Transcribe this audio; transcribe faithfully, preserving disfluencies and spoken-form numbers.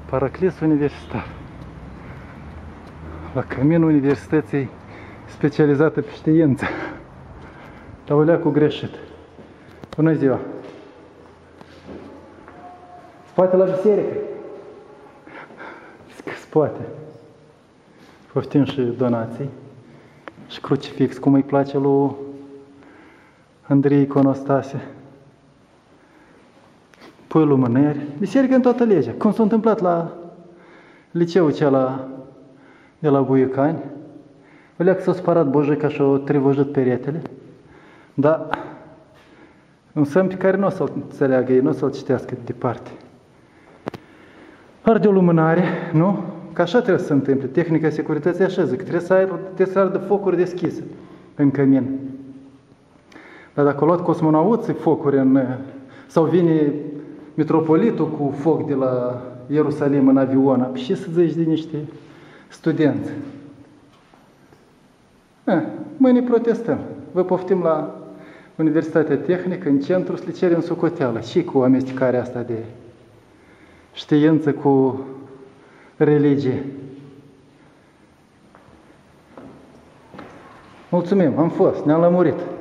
Paraclis universitar. La căminul universității specializată pe știință. Dar o leacu greșit. Bună ziua! Spate la biserică. Spate. Poftim și donații. Și crucifix, cum îi place lui Andrei Iconostase. Pui lumânări. Biserică în toată legea. Cum s-a întâmplat la liceul acela de la Buiucani. O leacă s-a sparat bojica și a trivojit peretele. Dar un semn pe care nu o să-l înțeleagă ei, nu o să-l citească de departe. Arde o lumânare, nu? Că așa trebuie să se întâmple. Tehnica securității așa zic. Trebuie să, aibă, trebuie să ardă focuri deschise în cămin. Dar dacă a luat cosmonauții focuri în... sau vine metropolitul cu foc de la Ierusalim în avion, și să zici de niște studenți. Eh, mâine protestăm. Vă poftim la Universitatea Tehnică, în centru, să le cerem socoteală. Și cu amestecarea asta de știință cu religie. Mulțumim, am fost, ne-am lămurit.